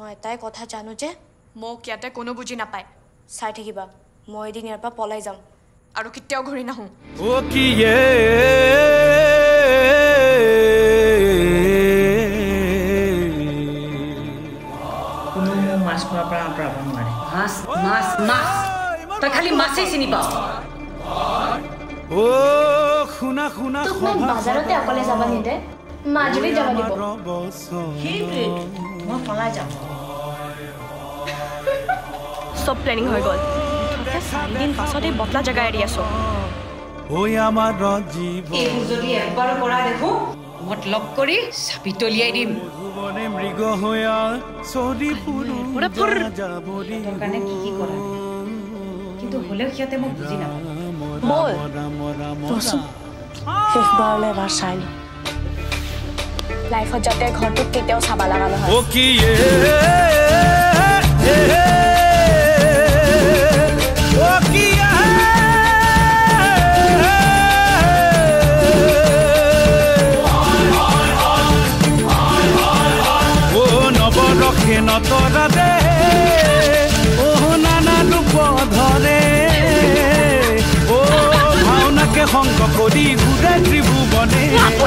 মই এটাই কথা জানো যে মোক ইয়াতে কোনো বুজি নাপায় চাই থাকিবা মই এদিন ইয়াৰ পৰা পলাই যাম আৰু কেতিয়াও ঘূৰি নাহোঁ ও কি এ কোনো মাছ খোৱাৰ পৰা আঁতৰাব নোৱাৰে মাছ মাছ মাছ তই খালি মাছেই চিনি পাৱ ও শুনা শুনা মোক বাজাৰতে অকলে যাব নিদে মাজুলী যাব দিব সেইটোৱে মই পলাই যাম সব প্লেনিং হৈ গ'ল মুঠতে 4 দিন পাছতে বটলা জেগা এৰি আছোঁ ওই আমার জীব এইবোৰ যদি একবাৰ কৰা দেখো মই লগ কৰি চাপি তলিয়াই দিম মধুবনে মৃগ হয়া চৰি ফুৰু যাবৰি তোৰ কাৰণে কি কৰা কিন্তু হ'লেও সিহঁতে মোক বুজি নাপায় বল শেষবাৰলৈ এবাৰ চাই লো লাইফত যাতে ঘৰটোত কেতিয়াও চাবা লগা নহয় ও কি ও কি ও নবরক্ষে নতরা দে ও নানা রূপ ধরে ও ভাওনাকে সংক করি ঘুরে ত্রিভুবনে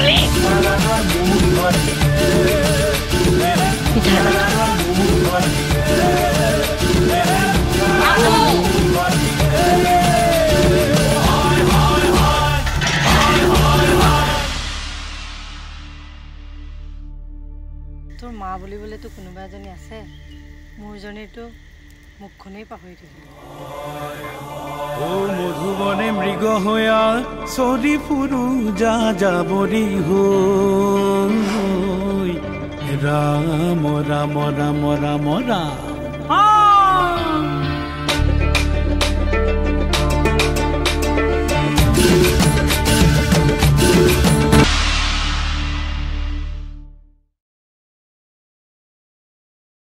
তোৰ মা বুলিবলেতো কোনোবা এজনী আছে মোৰজনীতো মুখখনেই পাহৰি থাকিল ও মধুবনে মৃগ হয়া চৰি ফুৰু যাবৰি হৈ ৰাম ৰাম ৰাম ৰাম ৰাম